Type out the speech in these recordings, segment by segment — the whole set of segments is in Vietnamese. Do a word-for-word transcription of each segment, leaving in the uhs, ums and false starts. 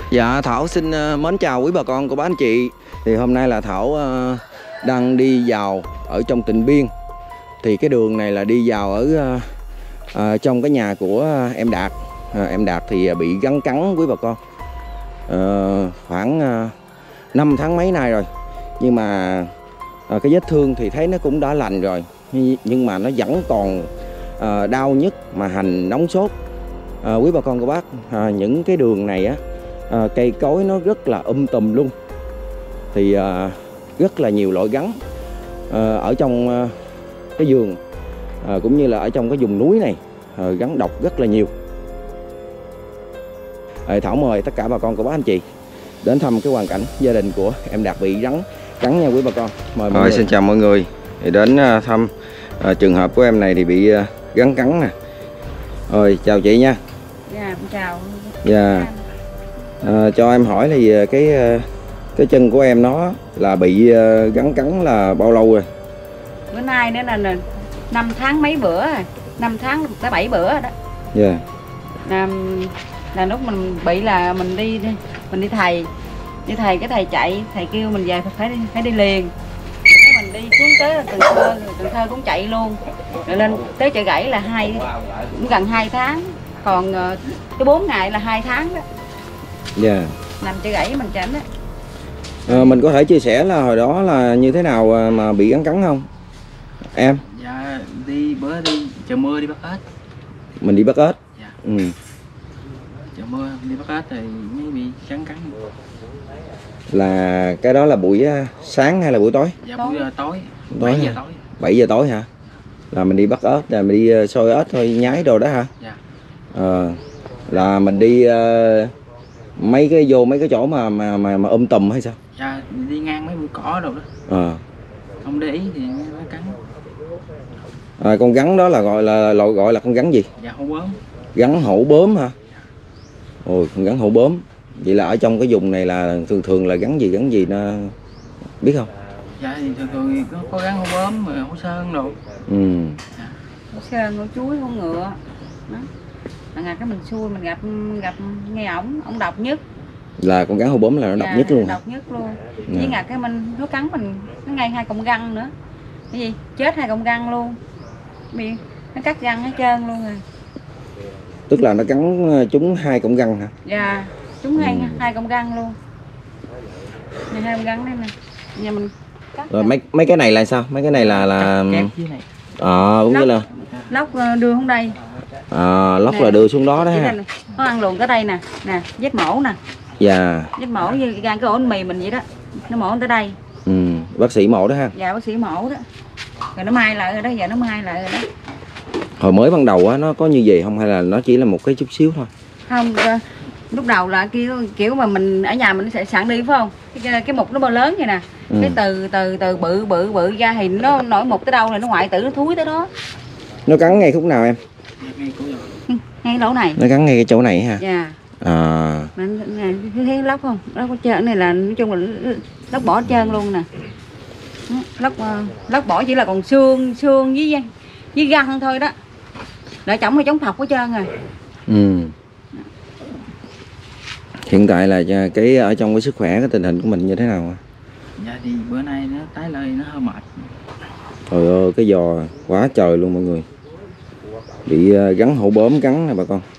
Dạ, Thảo xin mến chào quý bà con của bác anh chị. Thì hôm nay là Thảo uh, đang đi vào ở trong Tịnh Biên. Thì cái đường này là đi vào ở uh, uh, trong cái nhà của em Đạt. uh, Em Đạt thì bị gắn cắn quý bà con uh, khoảng uh, năm tháng mấy nay rồi. Nhưng mà uh, cái vết thương thì thấy nó cũng đã lành rồi, nhưng mà nó vẫn còn uh, đau nhức mà hành nóng sốt. uh, Quý bà con của bác, uh, những cái đường này á, À, cây cối nó rất là um tùm luôn. Thì à, rất là nhiều loại gắn à, ở trong à, cái vườn à, cũng như là ở trong cái vùng núi này, à, gắn độc rất là nhiều. à, Thảo mời tất cả bà con của bác anh chị đến thăm cái hoàn cảnh gia đình của em Đạt bị rắn cắn nha quý bà con. Mời mọi Rồi, người. Xin chào mọi người. Thì đến à, thăm à, trường hợp của em này thì bị à, rắn cắn nè. Rồi chào chị nha. Dạ, chào. Dạ. À, cho em hỏi thì cái cái chân của em nó là bị gắn cắn là bao lâu rồi? Bữa nay nữa là năm tháng mấy bữa rồi, năm tháng tới bảy bữa rồi đó. Dạ. Yeah. Là, là lúc mình bị là mình đi mình đi thầy, đi thầy cái thầy chạy, thầy kêu mình về phải đi phải đi liền. Cái mình đi xuống tới Cần Thơ, Cần Thơ cũng chạy luôn. Rồi lên tới Chợ Gãy là hai cũng gần hai tháng, còn cái bốn ngày là hai tháng đó. Dạ. Yeah. Nằm Chợ Gãy mình chảnh á. À, mình có thể chia sẻ là hồi đó là như thế nào mà bị gắn cắn không em? Dạ, đi bữa đi chợ mưa đi bắt ếch. Mình đi bắt ếch. Dạ. Ừ. Chợ mưa đi bắt ếch thì mới bị gắn cắn. Là cái đó là buổi sáng hay là buổi tối? Dạ buổi tối. Tối. bảy giờ tối. bảy giờ tối hả? Là mình đi bắt ếch, là mình đi xôi ếch thôi, nhái đồ đó hả? Dạ. Ờ, là mình đi uh, mấy cái vô mấy cái chỗ mà mà mà, mà um tùm hay sao? Dạ, đi ngang mấy bụi cỏ đâu đó. Ờ. Không để ý thì nó cắn. À, con rắn đó là gọi là gọi, gọi là con rắn gì? Dạ, hổ bướm. Rắn hổ bướm hả? Ôi, con rắn hổ bướm. Vậy là ở trong cái vùng này là thường thường là rắn gì rắn gì nó biết không? Dạ thì thường thường có, có rắn hổ bướm, hổ sơn đồ. Ừ. Dạ. Hổ sơn, hổ chuối, hổ ngựa. Đó. Ngày cái mình xui mình gặp gặp nghe ổng ổng độc nhất. Là con rắn hổ bướm là nó độc dạ, nhất luôn. Độc nhất luôn. Dạ. Với ngặt cái mình nó cắn mình nó ngay hai cọng răng nữa. Cái gì? Chết hai cọng răng luôn. Bị nó cắt răng hết trơn luôn rồi. Tức là nó cắn trúng hai cọng răng hả? Dạ, trúng hai ừ. hai cọng răng luôn. Này hai cọng răng đây nè. Nhà mình cắt. Rồi mấy mấy cái này là sao? Mấy cái này là là ờ à, cũng như là lóc đưa xuống đây. À, lóc nè, là đưa xuống đó đó ha. Nó ăn luồn tới đây nè, nè, vết mổ nè. Dạ. Vết mổ như gan cái ổ mì mình vậy đó. Nó mổ tới đây. Ừ, bác sĩ mổ đó ha. Dạ, bác sĩ mổ đó. Rồi nó mai lại rồi đó, giờ nó mai lại rồi đó. Hồi mới ban đầu á nó có như vậy không hay là nó chỉ là một cái chút xíu thôi? Không, lúc đầu là kiểu kiểu mà mình ở nhà mình sẽ sẵn đi phải không? Cái cái mục nó bao lớn vậy nè. Ừ. Cái từ từ từ bự bự bự ra thì nó nổi mục tới đâu này nó ngoại tử nó thúi tới đó. Nó cắn ngay khúc nào em? Ngay lỗ này. Nó cắn ngay cái chỗ này hả? Dạ. À. Mình thấy lóc không? Lóc ở trơn này là nói chung là lóc bỏ trơn luôn nè. Lóc lóc bỏ chỉ là còn xương xương với với găng thôi đó. Lại chống hay chống thọc hết trơn rồi. Ừ. Hiện tại là cái ở trong cái sức khỏe cái tình hình của mình như thế nào? Dạ thì bữa nay nó tái lời nó hơi mệt. Trời ơi cái giò quá trời luôn mọi người. Bị rắn hổ bướm cắn nè bà con.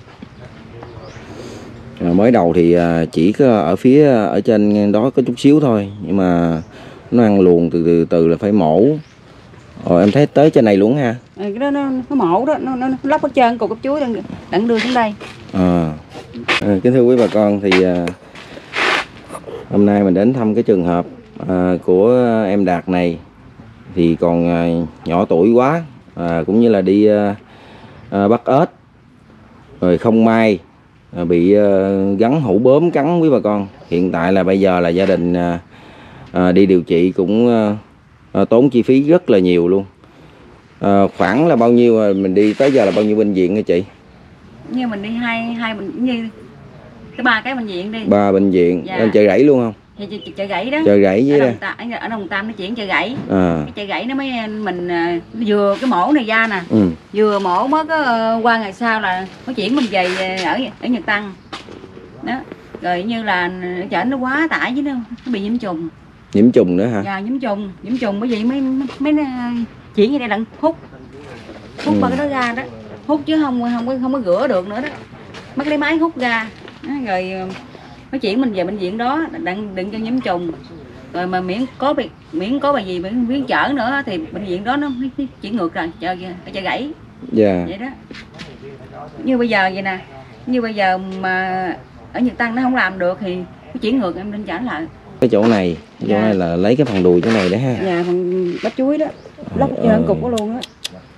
À, mới đầu thì chỉ có ở phía ở trên đó có chút xíu thôi, nhưng mà nó ăn luồn từ từ từ là phải mổ. Rồi em thấy tới trên này luôn ha. À, cái đó nó, nó mổ đó, nó, nó, nó lóc hết trơn cục cắp chuối đang, đang đưa xuống đây. À. À, kính thưa quý bà con thì à, hôm nay mình đến thăm cái trường hợp à, của em Đạt này thì còn à, nhỏ tuổi quá, à, cũng như là đi à, à, bắt ếch rồi không may à, bị à, gắn hổ bướm cắn quý bà con. Hiện tại là bây giờ là gia đình à, à, đi điều trị cũng à, à, tốn chi phí rất là nhiều luôn. À, khoảng là bao nhiêu mình đi tới giờ là bao nhiêu bệnh viện hả chị? Như mình đi hai hai bệnh như cái ba cái bệnh viện đi. Ba bệnh viện. Dạ. Lên Chợ Gãy luôn không? Dạ, chợ Gãy đó. Chợ Gãy với ở đây. Đồng ở Đồng Tam nó chuyển Chợ Gãy. À. Cái Chợ Gãy nó mới mình vừa cái mổ này ra nè. Ừ. Vừa mổ mới có qua ngày sau là nó chuyển mình về ở ở Nhật Tân. Đó. rồi như là chở nó quá tải chứ nó, nó bị nhiễm trùng. Nhiễm trùng nữa hả? Dạ nhiễm trùng, nhiễm trùng bởi vì mấy mấy chuyển như đây là hút hút Ừ. ba cái đó ra đó, hút chứ không không có không có rửa được nữa đó, mất cái máy hút ra đó, rồi nó chuyển mình về bệnh viện đó đặng đừng cho nhiễm trùng, rồi mà miễn có bị miễn có bài gì miễn, miễn chở nữa thì bệnh viện đó nó chuyển ngược rồi cho cho gãy. Dạ. Vậy đó. Như bây giờ vậy nè, như bây giờ mà ở Nhật Tân nó không làm được thì nó chuyển ngược em nên trả lại. Cái chỗ này, chỗ Dạ. này là lấy cái phần đùi chỗ này đấy ha. Dạ, phần bắp chuối đó, lóc Ờ. trơn cục có luôn á.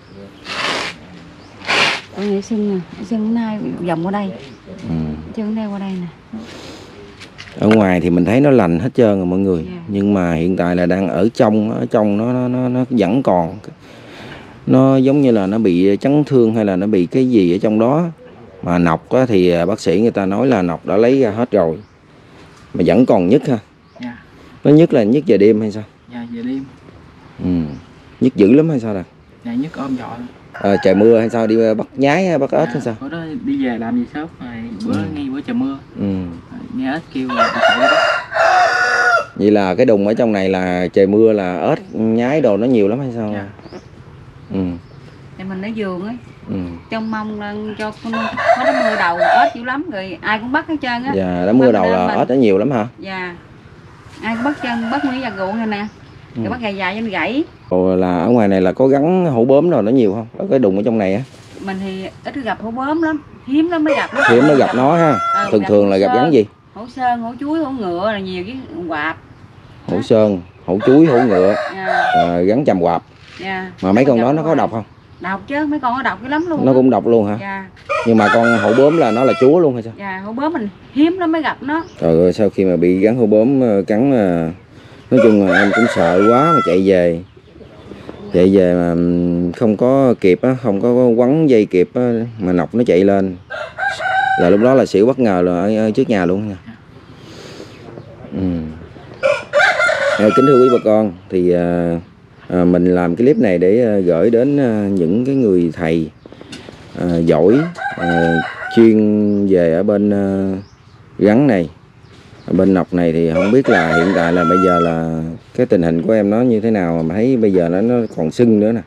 Ở vậy sưng nè, sưng nay vòng qua đây, Ừ. chân đây qua đây nè. Ở ngoài thì mình thấy nó lành hết trơn rồi mọi người, Dạ. nhưng mà hiện tại là đang ở trong, ở trong nó nó nó, nó vẫn còn, nó giống như là nó bị chấn thương hay là nó bị cái gì ở trong đó. Mà nọc á, thì bác sĩ người ta nói là nọc đã lấy ra hết rồi, mà vẫn còn nhức ha. Dạ. Nó nhức là nhức về đêm hay sao? Dạ về đêm. Ừ. Nhức dữ lắm hay sao nè? Dạ nhức ôm dọa. À, trời mưa hay sao, đi bắt nhái hay bắt ếch hay sao? Bữa đó đi về làm gì sớm rồi bữa Ừ. ngay bữa trời mưa. Ừ. Nghe ếch kêu là sợ đó. Vậy là cái đùng ở trong này là trời mưa là ếch nhái đồ nó nhiều lắm hay sao? Dạ. Ừ. Thì mình ở giường ấy, Ừ. trong mong là cho con có nó mưa đầu ếch dữ lắm rồi ai cũng bắt hết trơn á. Dạ, đã mưa đầu là mình- ếch nó nhiều lắm hả? Dạ. Ai cũng bắt chân bắt nguyên giặt ruộng này nè. Ừ. Rồi bắt dài dài cho nó gãy. Rồi là ở ngoài này là có gắn hổ bướm rồi nó nhiều không? Ở cái đùng ở trong này á, Mình thì ít gặp hổ bướm lắm, hiếm lắm mới gặp nó. hiếm mới gặp nó ha. Ờ, Thường gặp thường hổ là gặp sơn, gắn gì? Hổ sơn, hổ chuối, hổ ngựa là nhiều với quạp. Hổ sơn, hổ chuối, hổ ngựa, Dạ. à, gắn chầm quạp. Dạ. Mà mấy con đó Gặp nó có hoài. độc không? Độc chứ, mấy con nó độc dữ lắm luôn. Nó á. cũng độc luôn hả? Dạ. Nhưng mà con hổ bướm là nó là chúa luôn hay sao? Dạ, hổ bướm mình hiếm lắm mới gặp nó. Trời ơi, sau khi mà bị gắn hổ bướm ờ, cắn, ờ, nói chung là em cũng sợ quá mà chạy về. Chạy về mà ừm, không có kịp á, không có quấn dây kịp á, mà nọc nó chạy lên. Là lúc đó là xỉu bất ngờ là ở, ở trước nhà luôn nha. Ừ. Rồi, kính thưa quý bà con, thì à, à, mình làm cái clip này để à, gửi đến à, những cái người thầy à, giỏi, à, chuyên về ở bên à, gắn này, ở bên nọc này, thì không biết là hiện tại là bây giờ là cái tình hình của em nó như thế nào mà thấy bây giờ nó nó còn sưng nữa nè.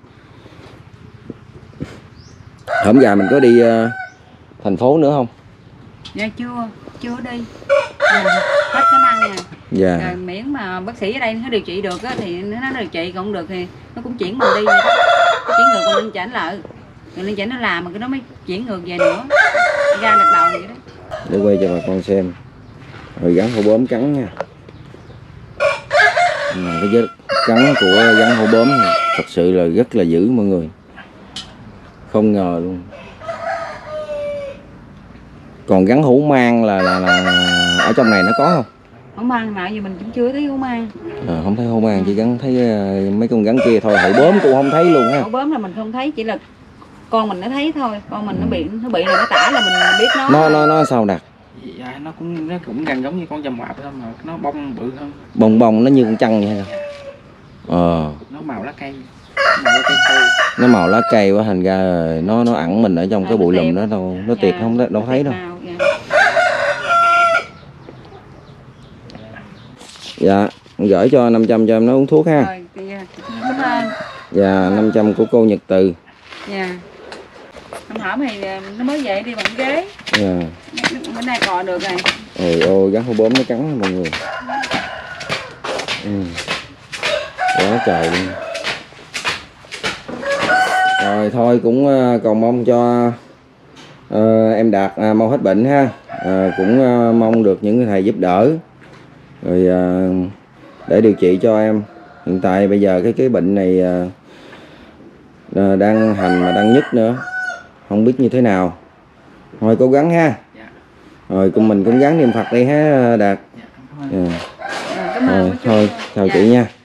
Hôm giờ mình có đi à, thành phố nữa không? Dạ chưa, chưa đi. Dạ, hết khả năng nè. Dạ. Rồi miễn mà bác sĩ ở đây nó điều trị được á thì nó nó điều trị, còn không được thì nó cũng chuyển mình đi. Nó chuyển ngược qua Linh Chánh lại. Rồi Linh Chánh nó làm mà cái nó mới chuyển ngược về nữa. Ra đợt đầu vậy đó. Để quay cho bà con xem. Rồi gắn hổ bướm cắn nha. Mà cái vết cắn của gắn hổ bướm này thật sự là rất là dữ mọi người. Không ngờ luôn. Còn gắn hổ mang là, là, là ở trong này nó có không? Hổ mang nào gì mình cũng chưa thấy hổ mang. À, không thấy hổ mang, chỉ gắn thấy uh, mấy con gắn kia thôi. Hổ bướm cũng không thấy luôn ha. Hổ bướm là mình không thấy, chỉ là con mình nó thấy thôi. Con mình nó bị nó bị là nó tả là mình biết nó. Nó nó nó sao Đạt? Dạ nó cũng nó cũng gần giống như con chầm quạp thôi mà nó bông bự hơn. Bông bông nó như con trăng vậy hả? Ờ. Nó màu lá cây. Màu lá cây khô. Nó màu lá cây quá, thành ra nó nó ẩn mình ở trong À, cái bụi nó lùm tiệt. đó đâu, nó Dạ, tiệt không đâu, đâu thấy đâu. màu, dạ. Dạ, gửi cho năm trăm cho em nó uống thuốc ha. Rồi, thì, dạ, cảm ơn. Dạ, năm trăm của cô Nhật Từ. Dạ. Hôm hổm thì nó mới về đi bằng ghế. Dạ. Bữa nay cò được rồi. Ôi ôi, gắn hổ bướm nó cắn mọi người. Ừ. Quá trời luôn. Rồi thôi cũng uh, cầu mong cho uh, em Đạt uh, mau hết bệnh ha. Uh, cũng uh, mong được những thầy giúp đỡ. Rồi uh, để điều trị cho em. Hiện tại bây giờ cái cái bệnh này uh, uh, đang hành mà đang nhức nữa. Không biết như thế nào. Thôi cố gắng ha. Dạ. Rồi cùng mình cũng gắng niệm Phật đi ha Đạt. Dạ, cảm ơn. Dạ. Rồi, cảm ơn Rồi cô chú. thôi chào Dạ. chị nha.